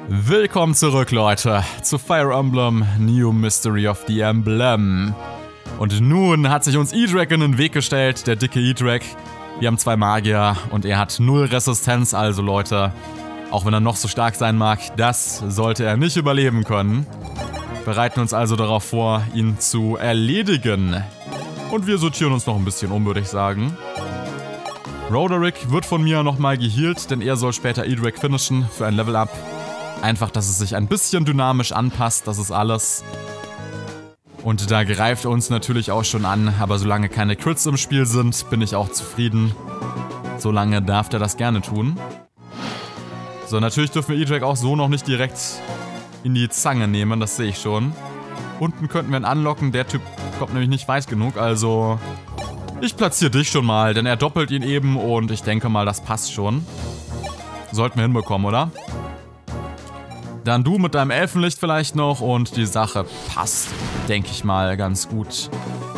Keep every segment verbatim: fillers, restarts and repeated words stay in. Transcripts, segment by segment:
Willkommen zurück, Leute, zu Fire Emblem New Mystery of the Emblem. Und nun hat sich uns Edrek in den Weg gestellt, der dicke Edrek. Wir haben zwei Magier und er hat null Resistenz, also Leute, auch wenn er noch so stark sein mag, das sollte er nicht überleben können. Bereiten uns also darauf vor, ihn zu erledigen. Und wir sortieren uns noch ein bisschen um, würde ich sagen. Roderick wird von mir nochmal gehealt, denn er soll später Edrek finishen für ein Level-Up. Einfach, dass es sich ein bisschen dynamisch anpasst, das ist alles. Und da greift er uns natürlich auch schon an, aber solange keine Crits im Spiel sind, bin ich auch zufrieden. Solange darf er das gerne tun. So, natürlich dürfen wir Edrek auch so noch nicht direkt in die Zange nehmen, das sehe ich schon. Unten könnten wir ihn anlocken, der Typ kommt nämlich nicht weit genug, also... Ich platziere dich schon mal, denn er doppelt ihn eben und ich denke mal, das passt schon. Sollten wir hinbekommen, oder? Dann du mit deinem Elfenlicht vielleicht noch und die Sache passt, denke ich mal, ganz gut.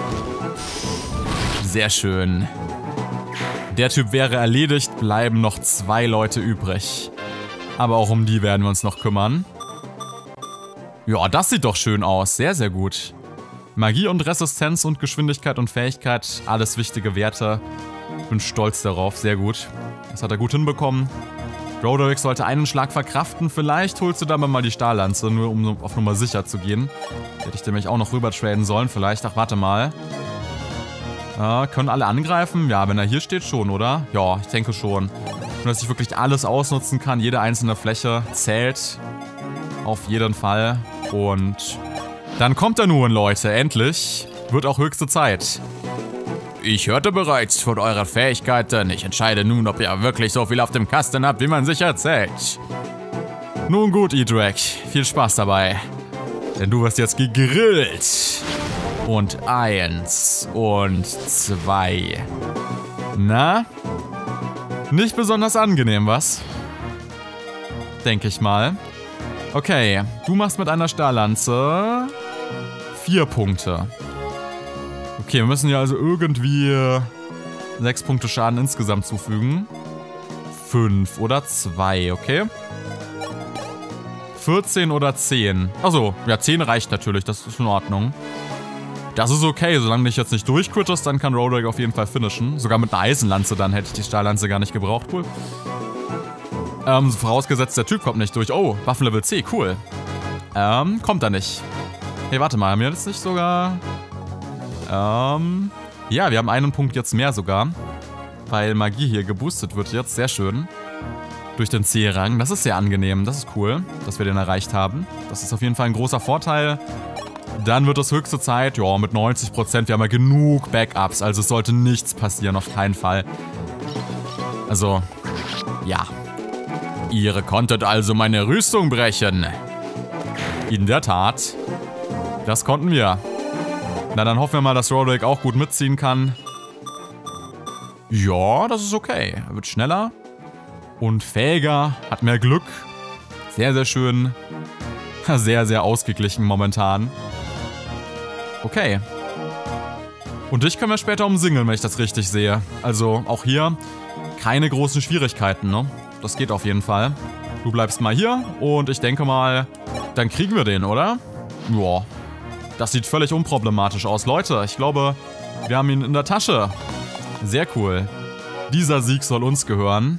Sehr schön. Der Typ wäre erledigt, bleiben noch zwei Leute übrig. Aber auch um die werden wir uns noch kümmern. Ja, das sieht doch schön aus. Sehr, sehr gut. Magie und Resistenz und Geschwindigkeit und Fähigkeit, alles wichtige Werte. Bin stolz darauf, sehr gut. Das hat er gut hinbekommen. Roderick sollte einen Schlag verkraften, vielleicht holst du dabei mal die Stahllanze, nur um auf Nummer sicher zu gehen. Hätte ich nämlich auch noch rüber traden sollen, vielleicht. Ach, warte mal. Äh, können alle angreifen? Ja, wenn er hier steht schon, oder? Ja, ich denke schon. Nur, dass ich wirklich alles ausnutzen kann, jede einzelne Fläche zählt. Auf jeden Fall. Und dann kommt er nun, Leute, endlich. Wird auch höchste Zeit. Ich hörte bereits von euren Fähigkeiten. Ich entscheide nun, ob ihr wirklich so viel auf dem Kasten habt, wie man sich erzählt. Nun gut, Edrek. Viel Spaß dabei. Denn du wirst jetzt gegrillt. Und eins und zwei. Na? Nicht besonders angenehm, was? Denke ich mal. Okay, du machst mit einer Stahllanze vier Punkte. Okay, wir müssen ja also irgendwie sechs Punkte Schaden insgesamt zufügen. fünf oder zwei, okay? vierzehn oder zehn. Achso, ja, zehn reicht natürlich, das ist in Ordnung. Das ist okay, solange dich jetzt nicht durchquittest, dann kann Roderick auf jeden Fall finishen. Sogar mit einer Eisenlanze, dann hätte ich die Stahllanze gar nicht gebraucht, cool. Ähm, vorausgesetzt, der Typ kommt nicht durch. Oh, Waffenlevel C, cool. Ähm, kommt er nicht. Hey, warte mal, haben wir das nicht sogar... Ähm, ja, wir haben einen Punkt jetzt mehr sogar, weil Magie hier geboostet wird jetzt, sehr schön. Durch den C-Rang, das ist sehr angenehm, das ist cool, dass wir den erreicht haben. Das ist auf jeden Fall ein großer Vorteil. Dann wird es höchste Zeit, ja, mit neunzig Prozent, wir haben ja genug Backups, also es sollte nichts passieren, auf keinen Fall. Also, ja. Ihr konntet also meine Rüstung brechen. In der Tat, das konnten wir. Na, dann hoffen wir mal, dass Roderick auch gut mitziehen kann. Ja, das ist okay. Er wird schneller und fähiger, hat mehr Glück. Sehr, sehr schön. Sehr, sehr ausgeglichen momentan. Okay. Und dich können wir später umsingeln, wenn ich das richtig sehe. Also auch hier keine großen Schwierigkeiten, ne? Das geht auf jeden Fall. Du bleibst mal hier und ich denke mal, dann kriegen wir den, oder? Joa. Das sieht völlig unproblematisch aus. Leute, ich glaube, wir haben ihn in der Tasche. Sehr cool. Dieser Sieg soll uns gehören.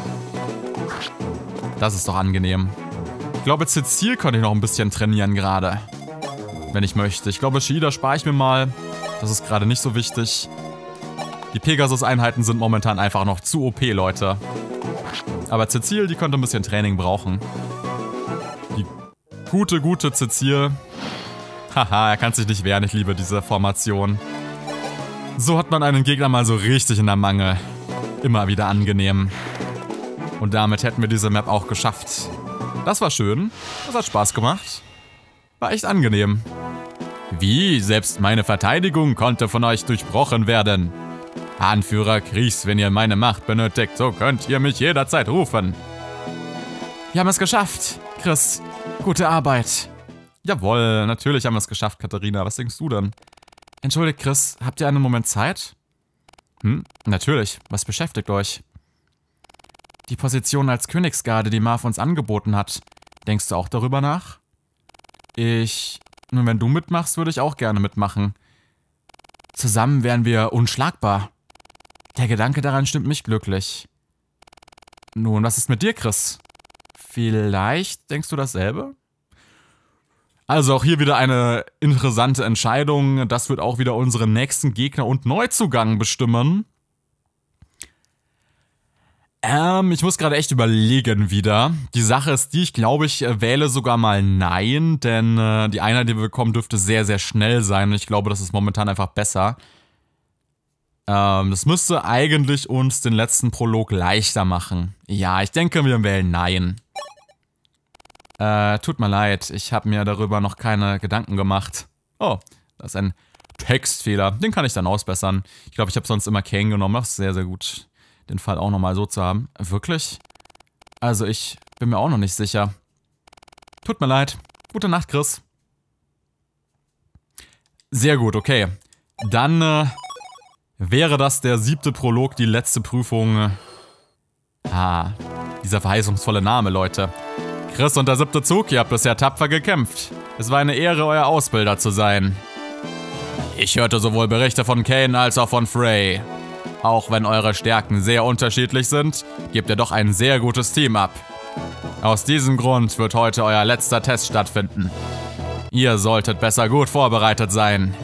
Das ist doch angenehm. Ich glaube, Cecile könnte ich noch ein bisschen trainieren gerade. Wenn ich möchte. Ich glaube, Shida spare ich mir mal. Das ist gerade nicht so wichtig. Die Pegasus-Einheiten sind momentan einfach noch zu O P, Leute. Aber Cecile, die könnte ein bisschen Training brauchen. Die gute, gute Cecile... Haha, er kann sich nicht wehren, ich liebe diese Formation. So hat man einen Gegner mal so richtig in der Mangel. Immer wieder angenehm. Und damit hätten wir diese Map auch geschafft. Das war schön. Das hat Spaß gemacht. War echt angenehm. Wie? Selbst meine Verteidigung konnte von euch durchbrochen werden. Anführer Kriegs, wenn ihr meine Macht benötigt, so könnt ihr mich jederzeit rufen. Wir haben es geschafft, Chris. Gute Arbeit. Jawohl, natürlich haben wir es geschafft, Katharina. Was denkst du denn? Entschuldigt, Chris, habt ihr einen Moment Zeit? Hm, natürlich. Was beschäftigt euch? Die Position als Königsgarde, die Marv uns angeboten hat. Denkst du auch darüber nach? Ich... Nun, wenn du mitmachst, würde ich auch gerne mitmachen. Zusammen wären wir unschlagbar. Der Gedanke daran stimmt mich glücklich. Nun, was ist mit dir, Chris? Vielleicht denkst du dasselbe? Also auch hier wieder eine interessante Entscheidung. Das wird auch wieder unseren nächsten Gegner und Neuzugang bestimmen. Ähm, ich muss gerade echt überlegen wieder. Die Sache ist die, ich glaube, ich äh, wähle sogar mal Nein, denn äh, die Einheit, die wir bekommen, dürfte sehr, sehr schnell sein. Und ich glaube, das ist momentan einfach besser. Ähm, das müsste eigentlich uns den letzten Prolog leichter machen. Ja, ich denke, wir wählen Nein. Äh, tut mir leid, ich habe mir darüber noch keine Gedanken gemacht. Oh, das ist ein Textfehler. Den kann ich dann ausbessern. Ich glaube, ich habe sonst immer Kane genommen. Das ist sehr, sehr gut, den Fall auch nochmal so zu haben. Wirklich? Also ich bin mir auch noch nicht sicher. Tut mir leid. Gute Nacht, Chris. Sehr gut, okay. Dann äh, wäre das der siebte Prolog, die letzte Prüfung. Ah, dieser verheißungsvolle Name, Leute. Chris und der siebte Zug, ihr habt bisher tapfer gekämpft. Es war eine Ehre, euer Ausbilder zu sein. Ich hörte sowohl Berichte von Kane als auch von Frey. Auch wenn eure Stärken sehr unterschiedlich sind, gebt ihr doch ein sehr gutes Team ab. Aus diesem Grund wird heute euer letzter Test stattfinden. Ihr solltet besser gut vorbereitet sein.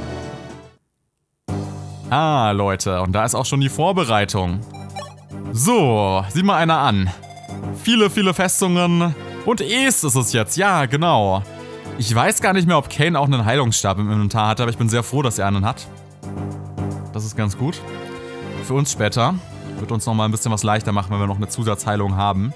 Ah, Leute, und da ist auch schon die Vorbereitung. So, sieh mal einer an. Viele, viele Festungen. Und Est ist es jetzt, ja, genau. Ich weiß gar nicht mehr, ob Kane auch einen Heilungsstab im Inventar hat, aber ich bin sehr froh, dass er einen hat. Das ist ganz gut. Für uns später. Wird uns nochmal ein bisschen was leichter machen, wenn wir noch eine Zusatzheilung haben.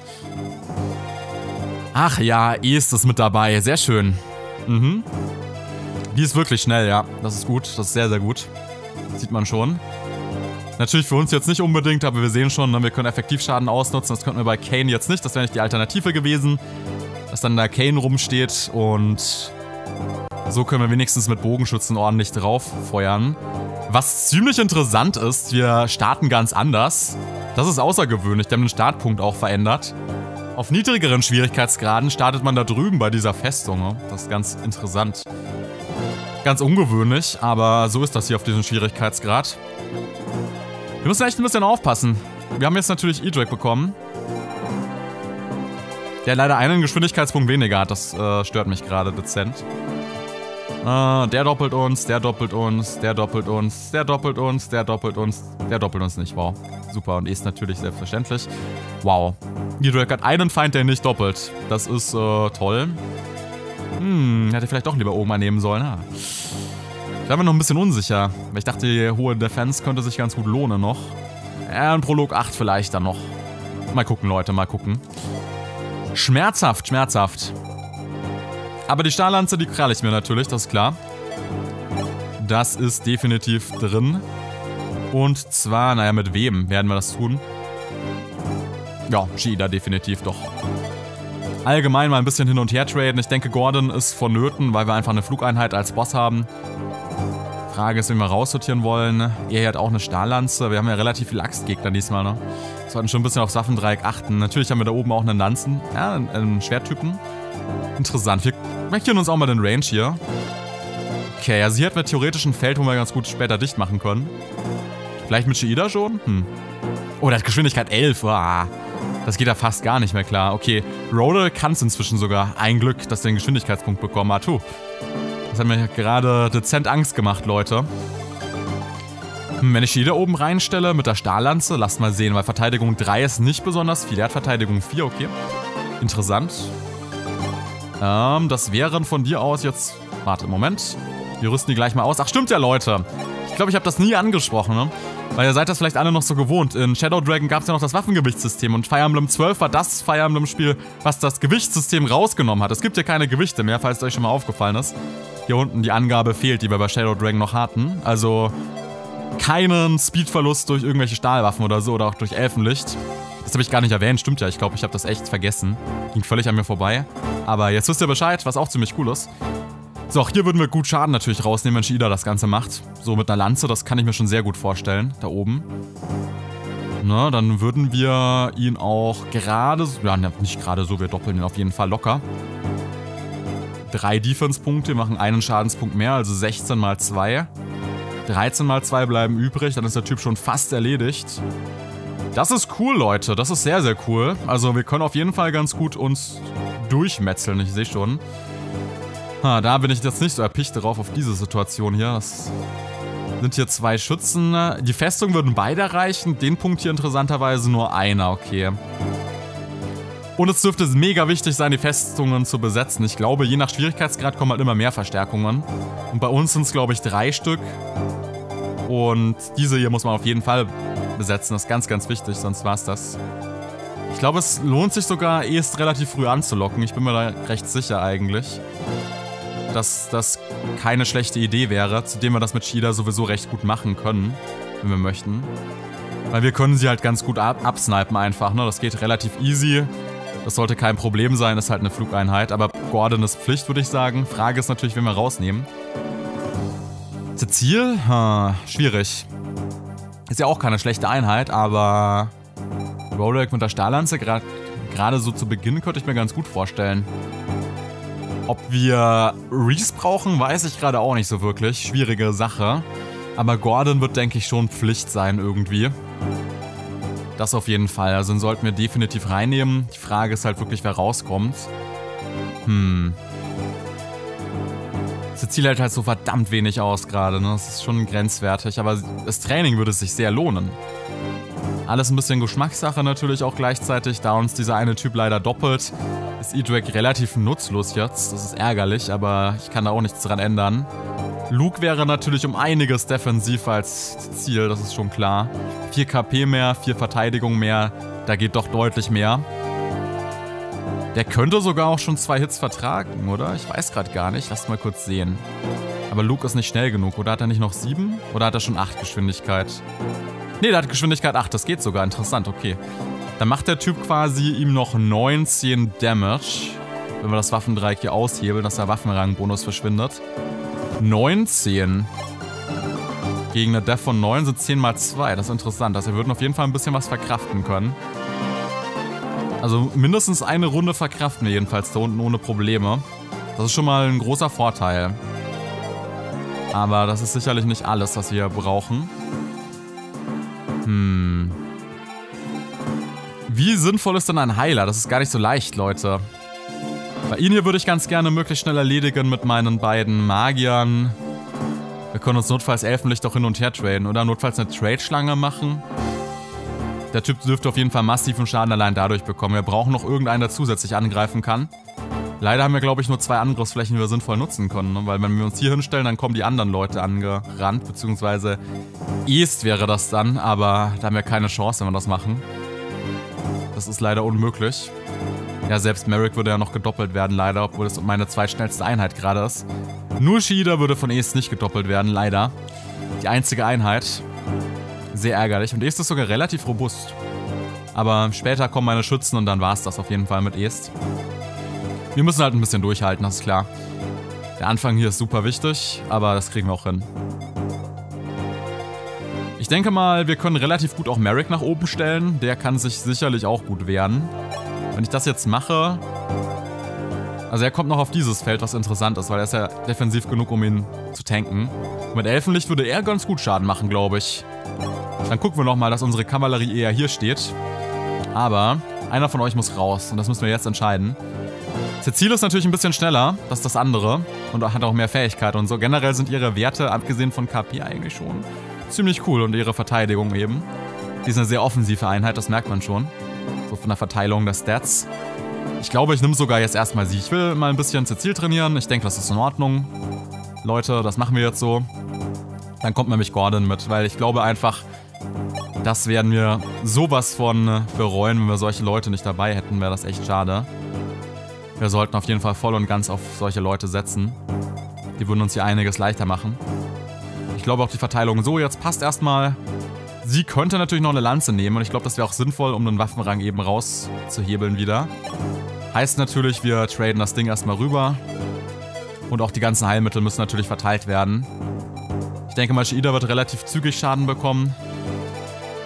Ach ja, Est ist mit dabei. Sehr schön. Mhm. Die ist wirklich schnell, ja. Das ist gut. Das ist sehr, sehr gut. Das sieht man schon. Natürlich für uns jetzt nicht unbedingt, aber wir sehen schon, wir können Effektivschaden ausnutzen. Das könnten wir bei Kane jetzt nicht. Das wäre nicht die Alternative gewesen. Dass dann da Kane rumsteht und so können wir wenigstens mit Bogenschützen ordentlich drauf feuern. Was ziemlich interessant ist, wir starten ganz anders. Das ist außergewöhnlich, wir haben den Startpunkt auch verändert. Auf niedrigeren Schwierigkeitsgraden startet man da drüben bei dieser Festung. Das ist ganz interessant. Ganz ungewöhnlich, aber so ist das hier auf diesem Schwierigkeitsgrad. Wir müssen echt ein bisschen aufpassen. Wir haben jetzt natürlich Edric bekommen. Der leider einen Geschwindigkeitspunkt weniger hat, das äh, stört mich gerade dezent. Äh, der doppelt uns, der doppelt uns, der doppelt uns, der doppelt uns, der doppelt uns, der doppelt uns nicht. Wow. Super, und ist natürlich selbstverständlich. Wow. Edric hat einen Feind, der nicht doppelt. Das ist äh, toll. Hm, hätte vielleicht doch lieber Oma nehmen sollen. Ah. Ich war mir noch ein bisschen unsicher, weil ich dachte, die hohe Defense könnte sich ganz gut lohnen noch. Ja, ein Prolog acht vielleicht dann noch. Mal gucken, Leute, mal gucken. Schmerzhaft, schmerzhaft. Aber die Stahllanze, die kralle ich mir natürlich, das ist klar. Das ist definitiv drin. Und zwar, naja, mit wem werden wir das tun? Ja, Shida definitiv doch. Allgemein mal ein bisschen hin und her traden. Ich denke, Gordon ist vonnöten, weil wir einfach eine Flugeinheit als Boss haben. Frage ist, wen wir raussortieren wollen. Er hat auch eine Stahllanze. Wir haben ja relativ viele Axtgegner diesmal, ne? Wir sollten schon ein bisschen aufs Waffendreieck achten. Natürlich haben wir da oben auch einen Lanzen. Ja, einen, einen Schwerttypen. Interessant. Wir markieren uns auch mal den Range hier. Okay, also hier hätten wir theoretisch ein Feld, wo wir ganz gut später dicht machen können. Vielleicht mit Shida schon? Hm. Oh, der hat Geschwindigkeit elf. Ah, das geht ja fast gar nicht mehr klar. Okay, Rodel kann es inzwischen sogar. Ein Glück, dass der einen Geschwindigkeitspunkt bekommen hat. Puh. Das hat mir gerade dezent Angst gemacht, Leute. Hm, wenn ich Shida oben reinstelle mit der Stahllanze, lasst mal sehen, weil Verteidigung drei ist nicht besonders viel. Er hat Verteidigung vier, okay. Interessant. Ähm, das wären von dir aus jetzt... Warte, Moment. Wir rüsten die gleich mal aus. Ach, stimmt ja, Leute. Ich glaube, ich habe das nie angesprochen, ne? Weil ihr seid das vielleicht alle noch so gewohnt. In Shadow Dragon gab es ja noch das Waffengewichtsystem und Fire Emblem zwölf war das Fire Emblem-Spiel, was das Gewichtssystem rausgenommen hat. Es gibt hier keine Gewichte mehr, falls es euch schon mal aufgefallen ist. Hier unten die Angabe fehlt, die wir bei Shadow Dragon noch hatten. Also keinen Speedverlust durch irgendwelche Stahlwaffen oder so oder auch durch Elfenlicht. Das habe ich gar nicht erwähnt, stimmt ja. Ich glaube, ich habe das echt vergessen. Ging völlig an mir vorbei. Aber jetzt wisst ihr Bescheid, was auch ziemlich cool ist. So, auch hier würden wir gut Schaden natürlich rausnehmen, wenn Shida das Ganze macht. So mit einer Lanze, das kann ich mir schon sehr gut vorstellen. Da oben. Ne, dann würden wir ihn auch gerade, ja nicht gerade so, wir doppeln ihn auf jeden Fall locker. Drei Defense-Punkte, machen einen Schadenspunkt mehr, also sechzehn mal zwei. dreizehn mal zwei bleiben übrig, dann ist der Typ schon fast erledigt. Das ist cool, Leute, das ist sehr, sehr cool. Also wir können auf jeden Fall ganz gut uns durchmetzeln, ich sehe schon. Ha, da bin ich jetzt nicht so erpicht drauf, auf diese Situation hier. Das sind hier zwei Schützen. Die Festung würden beide reichen. Den Punkt hier interessanterweise nur einer, okay. Und es dürfte mega wichtig sein, die Festungen zu besetzen. Ich glaube, je nach Schwierigkeitsgrad kommen halt immer mehr Verstärkungen. Und bei uns sind es, glaube ich, drei Stück. Und diese hier muss man auf jeden Fall besetzen. Das ist ganz, ganz wichtig, sonst war es das. Ich glaube, es lohnt sich sogar, Est relativ früh anzulocken. Ich bin mir da recht sicher eigentlich, dass das keine schlechte Idee wäre, zudem wir das mit Shida sowieso recht gut machen können, wenn wir möchten. Weil wir können sie halt ganz gut ab absnipen einfach, ne? Das geht relativ easy. Das sollte kein Problem sein, ist halt eine Flugeinheit. Aber Gordon ist Pflicht, würde ich sagen. Frage ist natürlich, wen wir rausnehmen. Cecile? Hm, schwierig. Ist ja auch keine schlechte Einheit, aber Roderick mit der Stahllanze, gerade gerade so zu Beginn, könnte ich mir ganz gut vorstellen. Ob wir Reese brauchen, weiß ich gerade auch nicht so wirklich. Schwierige Sache. Aber Gordon wird, denke ich, schon Pflicht sein irgendwie. Das auf jeden Fall. Also den sollten wir definitiv reinnehmen. Die Frage ist halt wirklich, wer rauskommt. Hm. Cecile hält halt so verdammt wenig aus gerade, ne? Das ist schon grenzwertig. Aber das Training würde sich sehr lohnen. Alles ein bisschen Geschmackssache natürlich auch gleichzeitig. Da uns dieser eine Typ leider doppelt, ist Edric relativ nutzlos jetzt. Das ist ärgerlich, aber ich kann da auch nichts dran ändern. Luke wäre natürlich um einiges defensiver als Ziel, das ist schon klar. vier K P mehr, vier Verteidigung mehr, da geht doch deutlich mehr. Der könnte sogar auch schon zwei Hits vertragen, oder? Ich weiß gerade gar nicht, lasst mal kurz sehen. Aber Luke ist nicht schnell genug, oder hat er nicht noch sieben? Oder hat er schon acht Geschwindigkeit? Ne, der hat Geschwindigkeit acht, das geht sogar, interessant, okay. Dann macht der Typ quasi ihm noch neunzehn Damage, wenn wir das Waffendreieck hier aushebeln, dass der Waffenrangbonus verschwindet. neunzehn. Gegen eine Def von neun sind zehn mal zwei, das ist interessant. Also wir würden auf jeden Fall ein bisschen was verkraften können. Also mindestens eine Runde verkraften wir jedenfalls da unten ohne Probleme. Das ist schon mal ein großer Vorteil. Aber das ist sicherlich nicht alles, was wir brauchen. Hm. Wie sinnvoll ist denn ein Heiler? Das ist gar nicht so leicht, Leute. Bei ihn hier würde ich ganz gerne möglichst schnell erledigen mit meinen beiden Magiern. Wir können uns notfalls Elfenlicht auch hin und her traden, oder? Notfalls eine Trade-Schlange machen. Der Typ dürfte auf jeden Fall massiven Schaden allein dadurch bekommen. Wir brauchen noch irgendeinen, der zusätzlich angreifen kann. Leider haben wir, glaube ich, nur zwei Angriffsflächen, die wir sinnvoll nutzen können. Ne? Weil wenn wir uns hier hinstellen, dann kommen die anderen Leute angerannt. Beziehungsweise Est wäre das dann, aber da haben wir keine Chance, wenn wir das machen. Das ist leider unmöglich. Ja, selbst Merrick würde ja noch gedoppelt werden, leider, obwohl das meine zweitschnellste Einheit gerade ist. Nur Shida würde von Est nicht gedoppelt werden, leider. Die einzige Einheit. Sehr ärgerlich. Und Est ist sogar relativ robust. Aber später kommen meine Schützen und dann war es das auf jeden Fall mit Est. Wir müssen halt ein bisschen durchhalten, das ist klar. Der Anfang hier ist super wichtig, aber das kriegen wir auch hin. Ich denke mal, wir können relativ gut auch Merrick nach oben stellen. Der kann sich sicherlich auch gut wehren. Wenn ich das jetzt mache... Also er kommt noch auf dieses Feld, was interessant ist, weil er ist ja defensiv genug, um ihn zu tanken. Und mit Elfenlicht würde er ganz gut Schaden machen, glaube ich. Dann gucken wir nochmal, dass unsere Kavallerie eher hier steht. Aber einer von euch muss raus und das müssen wir jetzt entscheiden. Cecile ist natürlich ein bisschen schneller, das ist das andere. Und hat auch mehr Fähigkeit und so. Generell sind ihre Werte, abgesehen von K P, eigentlich schon ziemlich cool. Und ihre Verteidigung eben. Die ist eine sehr offensive Einheit, das merkt man schon. So von der Verteilung der Stats. Ich glaube, ich nehme sogar jetzt erstmal sie. Ich will mal ein bisschen Cecile trainieren. Ich denke, das ist in Ordnung. Leute, das machen wir jetzt so. Dann kommt nämlich Gordon mit, weil ich glaube einfach, das werden wir sowas von bereuen, wenn wir solche Leute nicht dabei hätten, wäre das echt schade. Wir sollten auf jeden Fall voll und ganz auf solche Leute setzen. Die würden uns hier einiges leichter machen. Ich glaube auch die Verteilung so jetzt passt erstmal. Sie könnte natürlich noch eine Lanze nehmen und ich glaube, das wäre auch sinnvoll, um den Waffenrang eben rauszuhebeln wieder. Heißt natürlich, wir traden das Ding erstmal rüber. Und auch die ganzen Heilmittel müssen natürlich verteilt werden. Ich denke mal, Shida wird relativ zügig Schaden bekommen.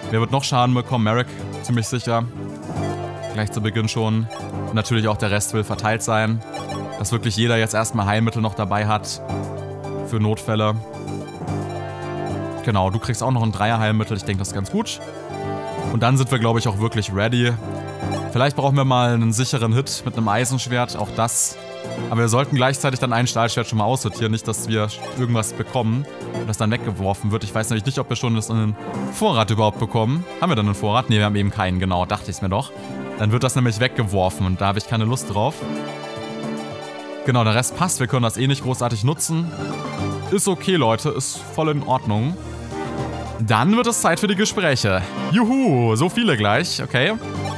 Wer wird noch Schaden bekommen? Merrick, ziemlich sicher. Gleich zu Beginn schon. Und natürlich auch der Rest will verteilt sein. Dass wirklich jeder jetzt erstmal Heilmittel noch dabei hat. Für Notfälle. Genau, du kriegst auch noch ein Dreier-Heilmittel. Ich denke, das ist ganz gut. Und dann sind wir, glaube ich, auch wirklich ready. Vielleicht brauchen wir mal einen sicheren Hit mit einem Eisenschwert. Auch das. Aber wir sollten gleichzeitig dann ein Stahlschwert schon mal aussortieren. Nicht, dass wir irgendwas bekommen und das dann weggeworfen wird. Ich weiß nämlich nicht, ob wir schon das in den Vorrat überhaupt bekommen. Haben wir dann einen Vorrat? Ne, wir haben eben keinen. Genau, dachte ich es mir doch. Dann wird das nämlich weggeworfen und da habe ich keine Lust drauf. Genau, der Rest passt. Wir können das eh nicht großartig nutzen. Ist okay, Leute. Ist voll in Ordnung. Dann wird es Zeit für die Gespräche. Juhu, so viele gleich. Okay.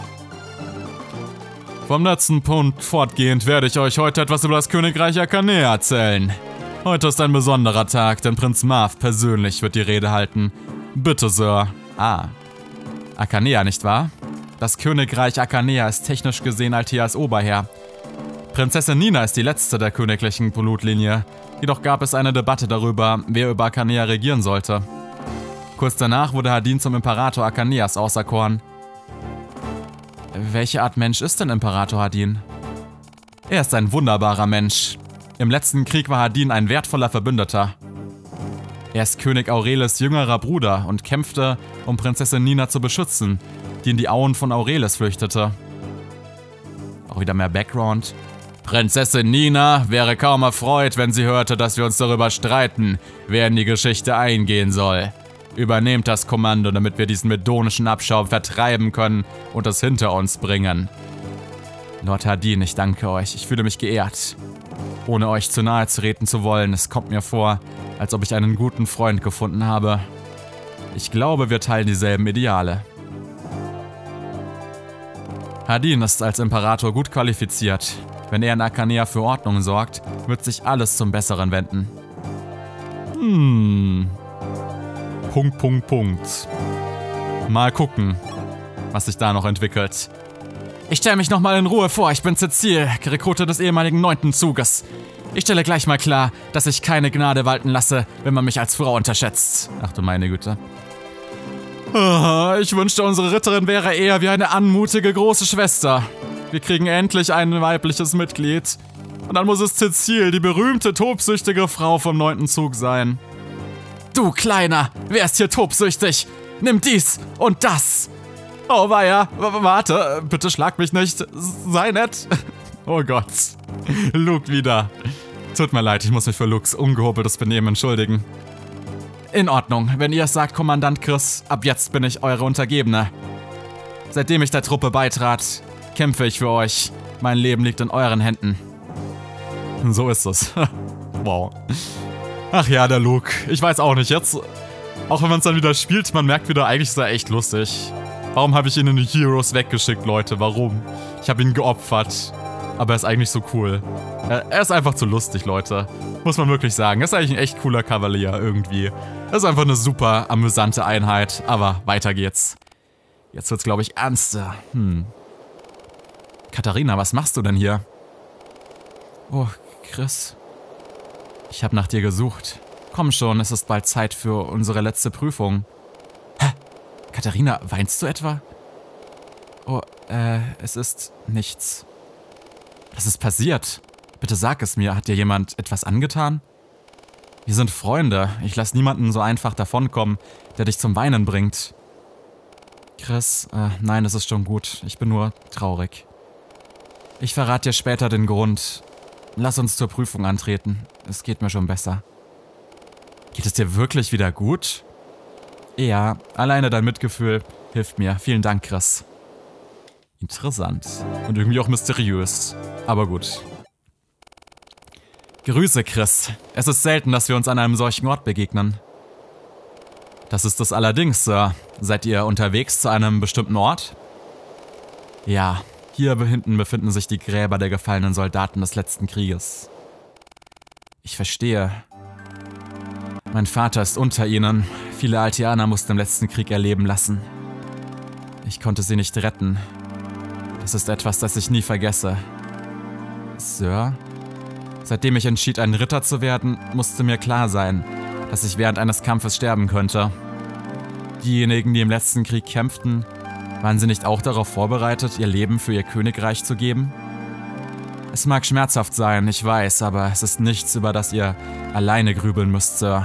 Vom letzten Punkt fortgehend werde ich euch heute etwas über das Königreich Akanea erzählen. Heute ist ein besonderer Tag, denn Prinz Marv persönlich wird die Rede halten. Bitte, Sir. Ah. Akanea, nicht wahr? Das Königreich Akanea ist technisch gesehen Alteas Oberherr. Prinzessin Nina ist die letzte der königlichen Blutlinie. Jedoch gab es eine Debatte darüber, wer über Akanea regieren sollte. Kurz danach wurde Hadin zum Imperator Akaneas auserkoren. Welche Art Mensch ist denn Imperator Hadin? Er ist ein wunderbarer Mensch. Im letzten Krieg war Hadin ein wertvoller Verbündeter. Er ist König Aurelis jüngerer Bruder und kämpfte, um Prinzessin Nina zu beschützen, die in die Auen von Aurelis flüchtete. Auch wieder mehr Background. Prinzessin Nina wäre kaum erfreut, wenn sie hörte, dass wir uns darüber streiten, wer in die Geschichte eingehen soll. Übernehmt das Kommando, damit wir diesen medonischen Abschaum vertreiben können und es hinter uns bringen. Lord Hadin, ich danke euch. Ich fühle mich geehrt. Ohne euch zu nahe treten zu wollen, es kommt mir vor, als ob ich einen guten Freund gefunden habe. Ich glaube, wir teilen dieselben Ideale. Hadin ist als Imperator gut qualifiziert. Wenn er in Akanea für Ordnung sorgt, wird sich alles zum Besseren wenden. Hm... Punkt, Punkt, Punkt. Mal gucken, was sich da noch entwickelt. Ich stelle mich nochmal in Ruhe vor, ich bin Cecil, Rekrutin des ehemaligen neunten Zuges. Ich stelle gleich mal klar, dass ich keine Gnade walten lasse, wenn man mich als Frau unterschätzt. Ach du meine Güte. Ich wünschte, unsere Ritterin wäre eher wie eine anmutige große Schwester. Wir kriegen endlich ein weibliches Mitglied. Und dann muss es Cecil, die berühmte, tobsüchtige Frau vom neunten Zug sein. Du Kleiner, wer ist hier tobsüchtig? Nimm dies und das. Oh weia, warte, bitte schlag mich nicht. Sei nett. Oh Gott. Luke wieder. Tut mir leid, ich muss mich für Lukes ungehobeltes Benehmen entschuldigen. In Ordnung, wenn ihr es sagt, Kommandant Chris, ab jetzt bin ich eure Untergebene. Seitdem ich der Truppe beitrat, kämpfe ich für euch. Mein Leben liegt in euren Händen. So ist es. Wow. Ach ja, der Luke. Ich weiß auch nicht, jetzt, auch wenn man es dann wieder spielt, man merkt wieder, eigentlich ist er echt lustig. Warum habe ich ihn in die Heroes weggeschickt, Leute? Warum? Ich habe ihn geopfert. Aber er ist eigentlich so cool. Er, er ist einfach zu lustig, Leute. Muss man wirklich sagen. Er ist eigentlich ein echt cooler Kavalier irgendwie. Er ist einfach eine super amüsante Einheit. Aber weiter geht's. Jetzt wird's, glaube ich, ernster. Hm. Katharina, was machst du denn hier? Oh, Chris. Ich habe nach dir gesucht. Komm schon, es ist bald Zeit für unsere letzte Prüfung. Hä? Katharina, weinst du etwa? Oh, äh, es ist nichts. Was ist passiert? Bitte sag es mir. Hat dir jemand etwas angetan? Wir sind Freunde. Ich lasse niemanden so einfach davonkommen, der dich zum Weinen bringt. Chris, äh, nein, es ist schon gut. Ich bin nur traurig. Ich verrate dir später den Grund. Lass uns zur Prüfung antreten. Es geht mir schon besser. Geht es dir wirklich wieder gut? Ja, alleine dein Mitgefühl hilft mir. Vielen Dank, Chris. Interessant. Und irgendwie auch mysteriös. Aber gut. Grüße, Chris. Es ist selten, dass wir uns an einem solchen Ort begegnen. Das ist es allerdings, Sir. Seid ihr unterwegs zu einem bestimmten Ort? Ja. Hier hinten befinden sich die Gräber der gefallenen Soldaten des letzten Krieges. Ich verstehe. Mein Vater ist unter ihnen. Viele Altianer mussten im letzten Krieg erleben lassen. Ich konnte sie nicht retten. Das ist etwas, das ich nie vergesse. Sir? Seitdem ich entschied, ein Ritter zu werden, musste mir klar sein, dass ich während eines Kampfes sterben könnte. Diejenigen, die im letzten Krieg kämpften, waren sie nicht auch darauf vorbereitet, ihr Leben für ihr Königreich zu geben? Es mag schmerzhaft sein, ich weiß, aber es ist nichts, über das ihr alleine grübeln müsst, Sir.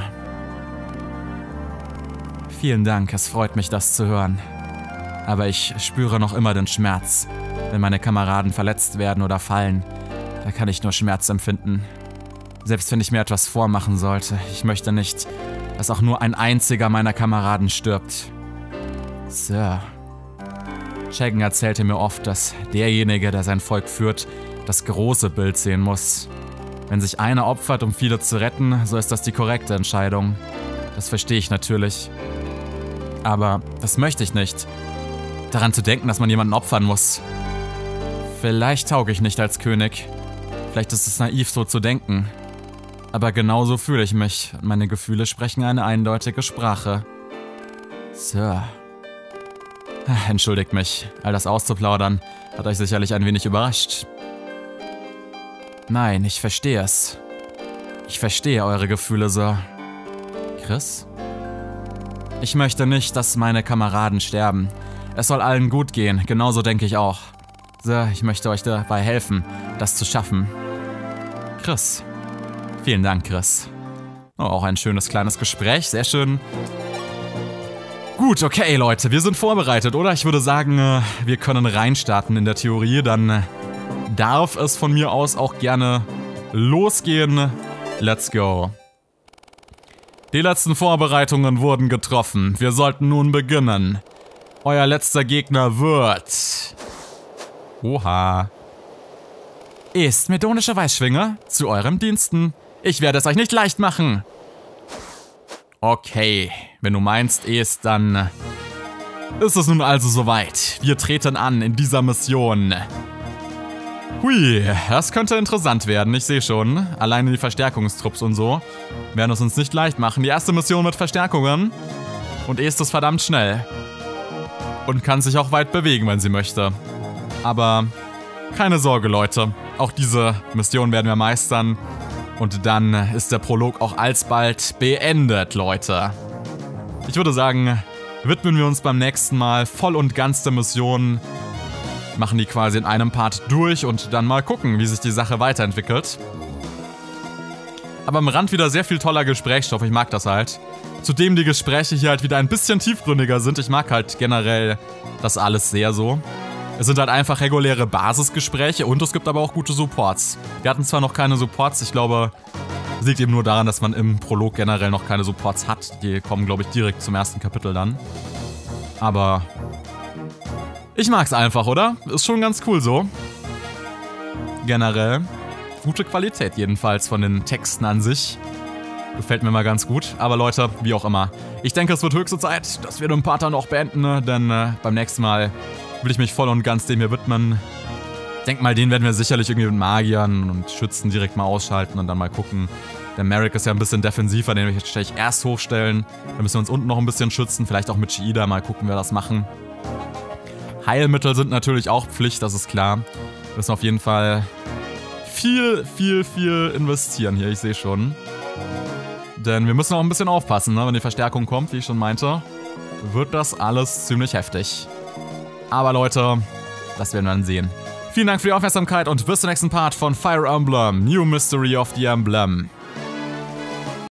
Vielen Dank, es freut mich, das zu hören. Aber ich spüre noch immer den Schmerz. Wenn meine Kameraden verletzt werden oder fallen, da kann ich nur Schmerz empfinden. Selbst wenn ich mir etwas vormachen sollte, ich möchte nicht, dass auch nur ein einziger meiner Kameraden stirbt. Sir. Shagan erzählte mir oft, dass derjenige, der sein Volk führt, das große Bild sehen muss. Wenn sich einer opfert, um viele zu retten, so ist das die korrekte Entscheidung. Das verstehe ich natürlich. Aber das möchte ich nicht. Daran zu denken, dass man jemanden opfern muss. Vielleicht tauge ich nicht als König. Vielleicht ist es naiv, so zu denken. Aber genauso fühle ich mich. Und meine Gefühle sprechen eine eindeutige Sprache. Sir. Entschuldigt mich. All das auszuplaudern hat euch sicherlich ein wenig überrascht. Nein, ich verstehe es. Ich verstehe eure Gefühle, Sir. Chris? Ich möchte nicht, dass meine Kameraden sterben. Es soll allen gut gehen, genauso denke ich auch. Sir, ich möchte euch dabei helfen, das zu schaffen. Chris. Vielen Dank, Chris. Oh, auch ein schönes kleines Gespräch, sehr schön. Gut, okay, Leute, wir sind vorbereitet, oder? Ich würde sagen, wir können reinstarten in der Theorie. Dann darf es von mir aus auch gerne losgehen. Let's go. Die letzten Vorbereitungen wurden getroffen. Wir sollten nun beginnen. Euer letzter Gegner wird... Oha. Ist medonischer Weißschwinger zu eurem Diensten. Ich werde es euch nicht leicht machen. Okay, wenn du meinst, ist, dann ist es nun also soweit. Wir treten an in dieser Mission. Hui, das könnte interessant werden, ich sehe schon. Alleine die Verstärkungstrupps und so werden es uns nicht leicht machen. Die erste Mission mit Verstärkungen. Und Est ist verdammt schnell. Und kann sich auch weit bewegen, wenn sie möchte. Aber keine Sorge, Leute. Auch diese Mission werden wir meistern. Und dann ist der Prolog auch alsbald beendet, Leute. Ich würde sagen, widmen wir uns beim nächsten Mal voll und ganz der Mission. Machen die quasi in einem Part durch und dann mal gucken, wie sich die Sache weiterentwickelt. Aber am Rand wieder sehr viel toller Gesprächsstoff, ich mag das halt. Zudem die Gespräche hier halt wieder ein bisschen tiefgründiger sind. Ich mag halt generell das alles sehr so. Es sind halt einfach reguläre Basisgespräche und es gibt aber auch gute Supports. Wir hatten zwar noch keine Supports, ich glaube, es liegt eben nur daran, dass man im Prolog generell noch keine Supports hat. Die kommen, glaube ich, direkt zum ersten Kapitel dann. Aber ich mag's einfach, oder? Ist schon ganz cool so. Generell. Gute Qualität jedenfalls von den Texten an sich. Gefällt mir mal ganz gut. Aber Leute, wie auch immer. Ich denke, es wird höchste Zeit, dass wir den Part dann auch beenden, ne? Denn äh, beim nächsten Mal will ich mich voll und ganz dem hier widmen. Ich denke mal, den werden wir sicherlich irgendwie mit Magiern und Schützen direkt mal ausschalten und dann mal gucken. Der Merrick ist ja ein bisschen defensiver, den werde ich erst hochstellen. Dann müssen wir uns unten noch ein bisschen schützen, vielleicht auch mit Shida, mal gucken, wer das machen. Heilmittel sind natürlich auch Pflicht, das ist klar. Wir müssen auf jeden Fall viel, viel, viel investieren hier, ich sehe schon. Denn wir müssen auch ein bisschen aufpassen, ne? Wenn die Verstärkung kommt, wie ich schon meinte, wird das alles ziemlich heftig. Aber Leute, das werden wir dann sehen. Vielen Dank für die Aufmerksamkeit und bis zum nächsten Part von Fire Emblem, New Mystery of the Emblem.